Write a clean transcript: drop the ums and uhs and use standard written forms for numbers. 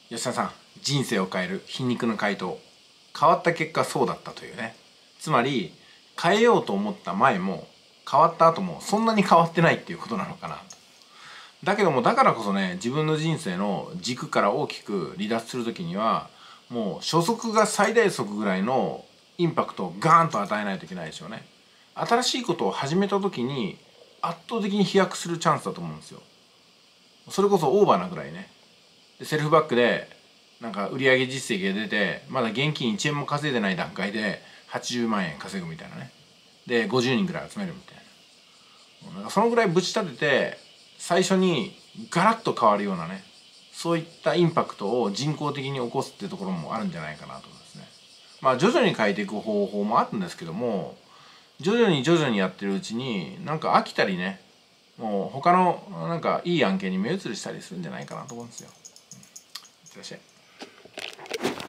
吉田さん、人生を変える皮肉の回答。変わった結果そうだったというね。つまり変えようと思った前も変わった後もそんなに変わってないっていうことなのかなと。だけどもだからこそね、自分の人生の軸から大きく離脱する時にはもう初速が最大速ぐらいのインパクトをガーンと与えないといけないですよね。新しいことを始めた時に圧倒的に飛躍するチャンスだと思うんですよ。それこそオーバーなぐらいね。セルフバックでなんか売上実績が出てまだ現金1円も稼いでない段階で80万円稼ぐみたいなね。で50人ぐらい集めるみたいな。なんかそのぐらいぶち立てて最初にガラッと変わるようなね、そういったインパクトを人工的に起こすっていうところもあるんじゃないかなと思いますね。まあ徐々に変えていく方法もあるんですけども、徐々にやってるうちになんか飽きたりね、もう他のなんかいい案件に目移りしたりするんじゃないかなと思うんですよ。いってらっしゃい。